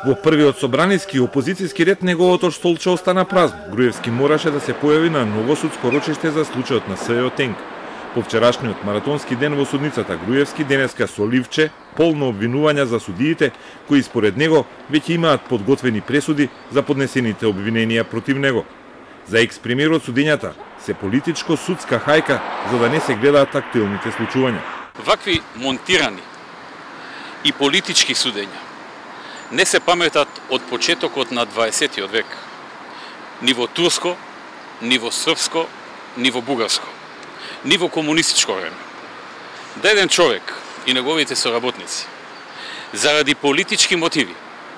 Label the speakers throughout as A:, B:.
A: Во првиот собраниски и опозицијски ред неговото столче остана празно. Груевски мораше да се појави на ново судско рочиште за случајот на СЈО Тенк. По вчерашниот маратонски ден во судницата Груевски денеска со ливче полно обвинувања за судиите кои според него веќе имаат подготвени пресуди за поднесените обвиненија против него. За екс-премиерот судењата се политичко-судска хајка за да не се гледаат актуелните случувања.
B: Вакви монтирани и политички судења не се паметат од почетокот на 20 век. Ни во турско, ни во српско, ни во бугарско, ни во комунистичко време. Да еден човек и неговите соработници заради политички мотиви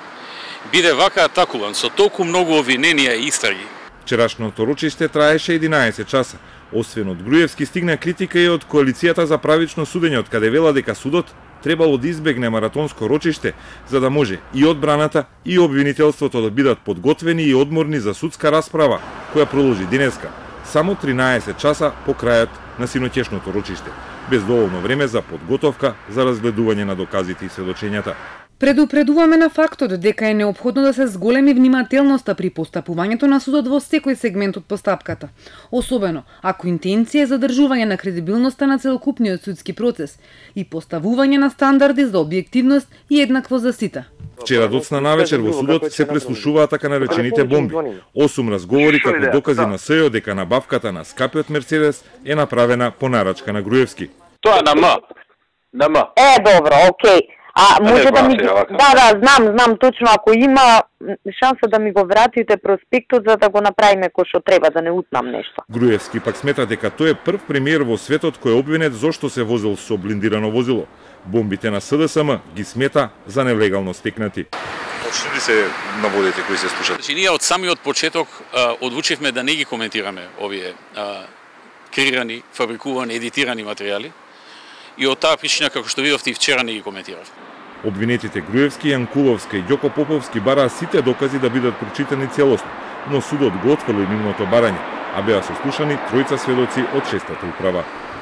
B: биде вака атакуван со толку многу обвиненија и истраги.
A: Вчерашното рочиште траеше 11 часа. Освен од Груевски стигна критика и од Коалицијата за правично судење, од каде вела дека судот требало да избегне маратонско рочиште, за да може и одбраната и обвинителството да бидат подготвени и одморни за судска расправа, која продолжи денеска, само 13 часа по крајот на синоќешното рочиште, без доволно време за подготовка за разгледување на доказите и сведочењата.
C: Предупредуваме на фактот дека е неопходно да се зголеми внимателноста при постапувањето на судот во секој сегмент од постапката, особено ако интенција е задржување на кредибилноста на целокупниот судски процес и поставување на стандарди за објективност и еднакво за сите.
A: Вчера доцна навечер во судот се преслушуваа така наречените бомби. 8 разговори како докази на СЈО дека набавката на скапиот Мерцедес е направена по нарачка на Груевски.
D: Тоа на М. На М.
E: Добро, окей. А може да ми... Да, знам точно, ако има шанса да ми го вратите проспектот за да го направиме кој што треба, да не утнам нешто.
A: Груевски пак смета дека тој е прв премиер во светот кој е обвинет зошто се возил со блиндирано возило. Бомбите на СДСМ ги смета за нелегално стекнати.
F: Точно ли се наводите кои се слушат?
B: Значи, ние од самиот почеток одлучивме да не ги коментираме овие креирани, фабрикувани, едитирани материјали. И од таа причина, како што видовте и вчера, не ги коментирав.
A: Обвинетите Груевски, Јанкуловска и Ѓоко Поповски бараа сите докази да бидат прочитани целосно, но судот го отфрли нивното барање, а беа сослушани тројца сведоци од 6-та управа.